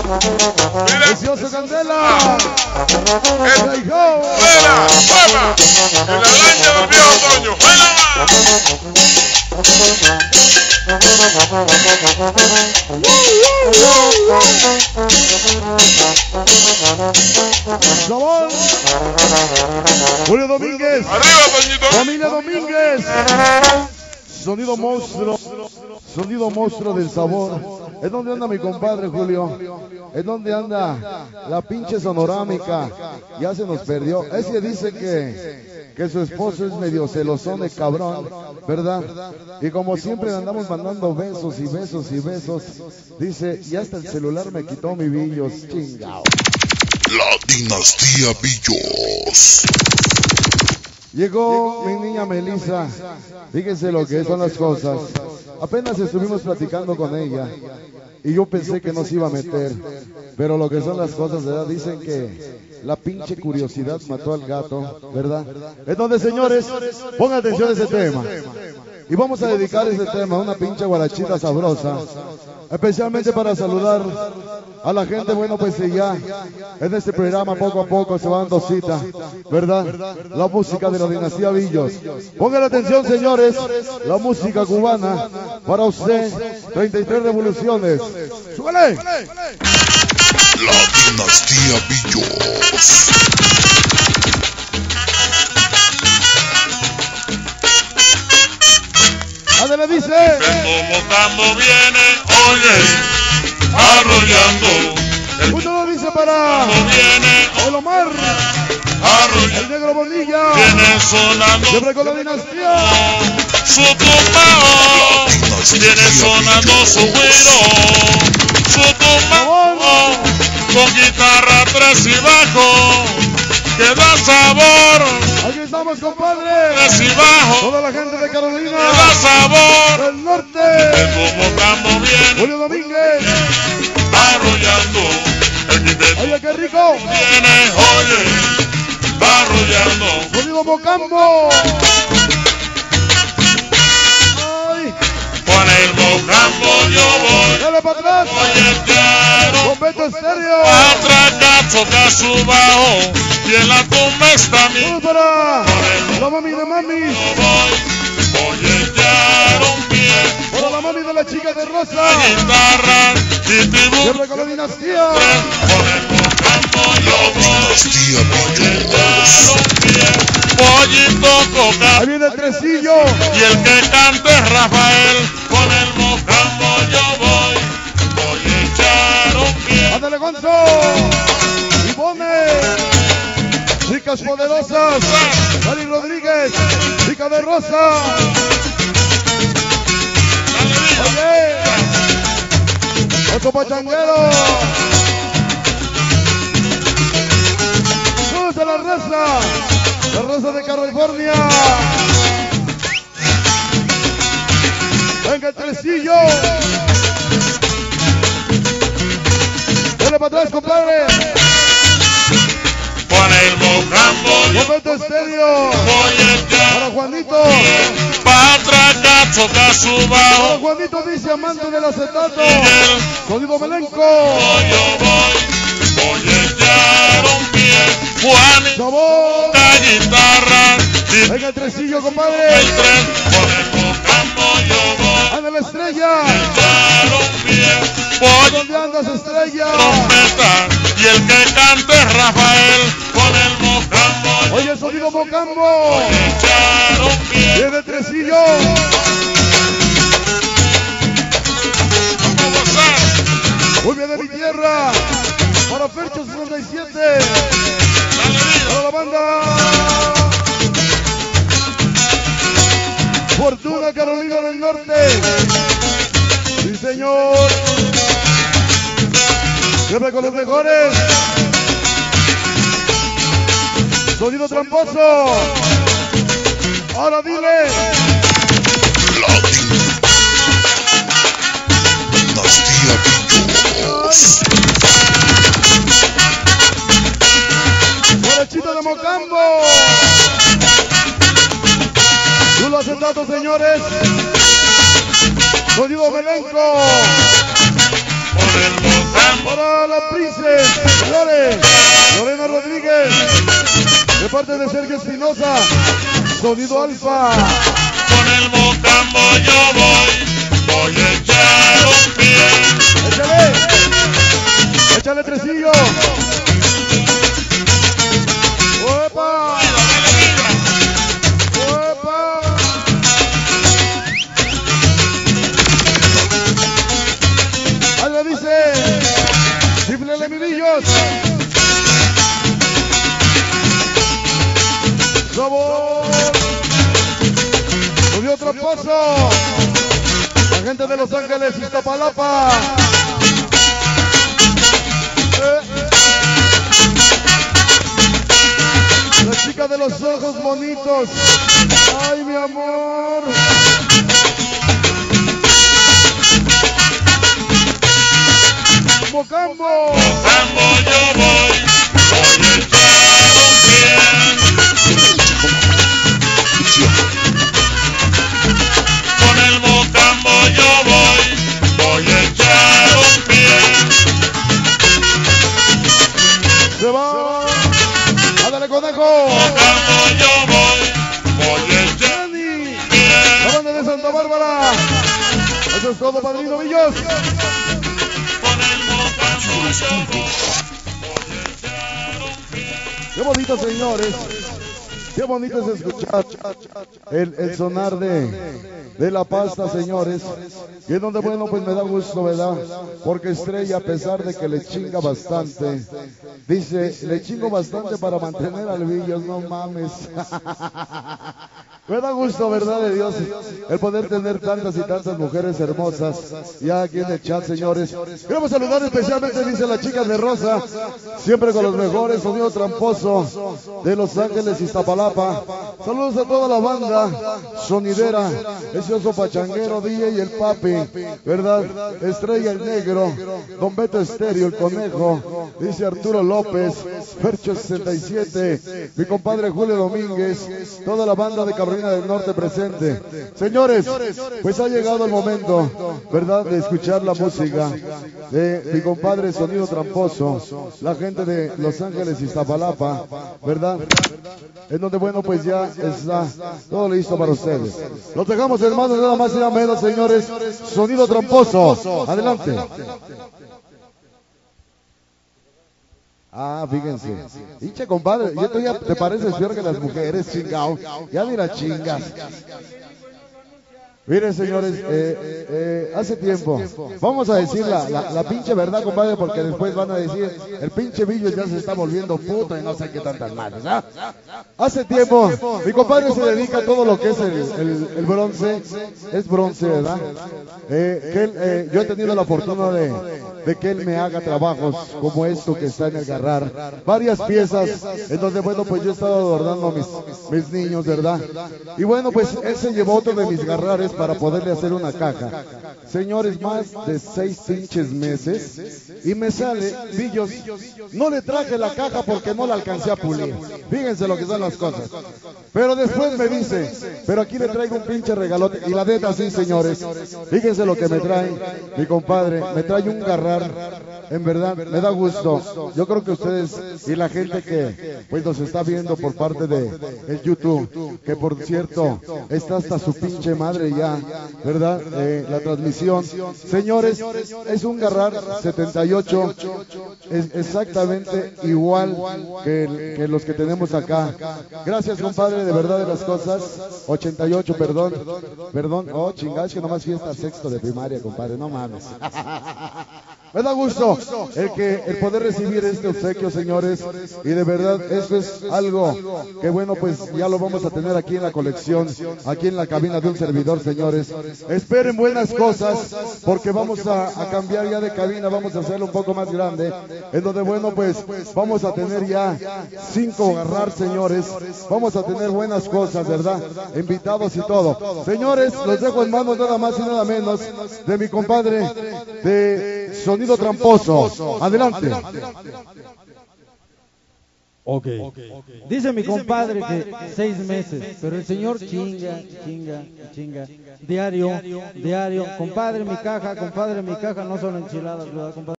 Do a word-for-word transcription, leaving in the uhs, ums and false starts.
Precioso Candela. ¡Fuera! ¡Fuera! ¡En la lancha del viejo Toño! ¡Fuera! Sabor. Julio Domínguez. ¡Arriba, Toñito! Familia Domínguez. Sonido monstruo. Sonido monstruo del sabor. ¿En dónde anda mi compadre Julio? ¿En dónde anda la pinche sonorámica? Ya se nos perdió. Ese dice que, que su esposo es medio celosón de cabrón, ¿verdad? Y como siempre andamos mandando besos y besos y besos. Dice, y hasta el celular me quitó mi Billos. Chingao. La dinastía Billos. Llegó mi niña Melissa. Fíjense lo que son las cosas. Apenas estuvimos platicando con ella y yo pensé que no se iba a meter, pero lo que son las cosas, ¿verdad? Dicen que la pinche curiosidad mató al gato, ¿verdad? Entonces, señores, pongan atención a ese tema. Y vamos a dedicar ese tema a una pinche guarachita sabrosa, especialmente para saludar a la gente. Bueno, pues ya en este programa poco a poco se va dando cita, ¿verdad? La música de la dinastía Billos. Pongan atención, señores, la música cubana para usted, treinta y tres revoluciones. ¡Súbale! La dinastía Billos. Ándale, dice. Como Cambo viene, oye, arrollando. Uno lo dice para Viene, el Omar, arrollando. el negro Bonilla, Viene sonando siempre con la dinastía. su tumbao. Viene sonando su güiro. Su tumbao. Con guitarra tres y bajo. Que da sabor. Aquí estamos, compadre. Tres y bajo. Toda la gente de Carolina Que da sabor. del norte. Como Cambo viene, Julio Domínguez. arrollando. El quinteto Oye, qué rico. viene, oye, arrollando. Julio Mocambo. Ay, Con el mocambo yo voy. dale para atrás. Oye, quiero. Con Beto Estéreo. Atraca, toca su bajo. Y en la tumba está mi. Vamos para la mami de mami. Voy. Oye, quiero un pie. Para la mami de la chica de Rosa. Guitarra y tribu. Siempre con la dinastía. Con el mocambo yo voy. Dinastía Oye, quiero Billos. un pie. Pollito coca. Ahí viene el tresillo. Y el que cante es Rafael, con el mocambo yo voy, voy a echar un pie. Ándale, Gonzo. Ivone. Chicas poderosas. Dani Rodríguez. Chica de Rosa. Oye. Otro pachanguero. Vamos a la raza. La raza de California. Venga el tresillo. Dale para atrás, compadre. Con el mocambo yo Momento estéreo. voy a Para echar Juanito. para atracar, toca su Para bajo. Juanito dice amante del acetato. Y el Sonido Melenco. yo voy, voy a echar un pie. Juanita, Sabor. guitarra y Venga el tresillo, el compadre. tren. Con el mocambo yo voy Anda la estrella. a echar un pie. Voy ¿Dónde andas, estrella? trompeta y el que cante es Rafael, con el mocambo Oye, sonido Mocambo. echar un pie. Viene el tresillo. Vamos a gozar. Muy bien de mi tierra. Para Fercho sesenta y siete. Dale vida. Para la banda. Fortuna Carolina del Norte. Sí, señor. Siempre con los mejores. Sonido tramposo. Ahora dile. La dinastía Billos. Guarachita de Mocambo. Tú lo haces datos, señores. Sonido Melenco. Con el mocambo Para la princesa, Lore, Lorena Rodríguez, de parte de Sergio Espinosa, Sonido Alfa. Con el mocambo yo voy, voy a echar un pie. Échale, échale tresillo. ¡Opa! ¡Opa! Ahí le dice, chiflele midillos. ¡Sabor! Subió otro paso. La gente de Los Ángeles, Iztapalapa. Eh. La chica de los ojos bonitos. Ay, mi amor. Mocambo. Mocambo yo voy, voy a echar un pie. Con el mocambo yo voy, voy a echar un pie. Se va. Ándale, conejo. Mocambo yo voy, voy a echar un pie. La banda de Santa Bárbara. Eso es todo, padrino Villos. Con el mocambo yo voy, voy a echar un pie. Qué bonito, señores. Qué bonito es escuchar el, el sonar de, de la pasta, señores. Y es donde, bueno, pues me da gusto, ¿verdad? Porque Estrella, a pesar de que le chinga bastante, dice, le chingo bastante para mantener al Villos, no mames. Me da gusto, ¿verdad, de Dios? El poder tener tantas y tantas mujeres hermosas ya aquí en el chat, señores. Queremos saludar especialmente, dice la chica de Rosa, siempre con los mejores, sonido tramposo de Los Ángeles, Iztapalapa. Saludos a toda la banda sonidera, ese oso pachanguero, D J y el papi, ¿verdad? Estrella el negro, Don Beto Estéreo, el conejo, dice Arturo López, Fercho sesenta y siete, mi compadre Julio Domínguez, toda la banda de Carolina del Norte presente. Señores, pues ha llegado el momento, ¿verdad?, de escuchar la música de mi compadre Sonido Tramposo, la gente de Los Ángeles, Iztapalapa, ¿verdad? En donde, bueno, pues ya está todo listo para ustedes. Los dejamos en manos nada más y nada menos, señores. Sonido Tramposo. Adelante. Ah, fíjense. Hinche, compadre, y esto ya te parece peor que las mujeres, chingao. Ya mira, chingas. Miren, señores, eh, eh, hace tiempo, vamos a decir la, la, la pinche verdad, compadre, porque después van a decir, el pinche Villos ya se está volviendo puto y no sé qué tantas madres, ¿ah? Hace tiempo, mi compadre se dedica a todo lo que es el, el, el bronce, es bronce, ¿verdad? Eh, que él, eh, yo he tenido la fortuna de, de que él me haga trabajos como esto que está en el Garrar, varias piezas, en donde, bueno, pues yo he estado adornando a mis, mis niños, ¿verdad? Y bueno, pues él se llevó otro de mis Garrares para poderle hacer una caja. Señores, más de seis pinches meses y me sale, Villos, no le traje la caja porque no la alcancé a pulir. Fíjense lo que son las cosas. Pero después me dice, pero aquí le traigo un pinche regalote. Y la neta, sí, señores, fíjense lo que me trae mi compadre, me trae un Garrar. En verdad, me da gusto. Yo creo que ustedes y la gente que pues nos está viendo por parte de el YouTube, que por cierto está hasta su pinche madre ya, ¿verdad? Eh, la transmisión. Señores, es un Garrar setenta y ocho, es exactamente igual que, el, que los que tenemos acá. Gracias, compadre, de verdad de las cosas. ochenta y ocho, perdón, perdón. Oh, chingada, es que nomás fiesta sexto de primaria, compadre, no mames. Me da gusto el que el poder recibir este obsequio, señores, y de verdad esto es algo que, bueno, pues ya lo vamos a tener aquí en la colección, aquí en la cabina de un servidor, señores. Esperen buenas cosas porque vamos a, a cambiar ya de cabina, vamos a hacerlo un poco más grande, en donde, bueno, pues vamos a tener ya cinco Garrar, señores, vamos a tener buenas cosas, ¿verdad? Invitados y todo. Señores, los dejo en manos nada más y nada menos de mi compadre de Sonido Tramposo. Adelante. Ok. Dice mi compadre que seis meses, pero el señor chinga, chinga, chinga. Diario, diario. Compadre, mi caja, compadre, mi caja, no son enchiladas, ¿verdad, compadre?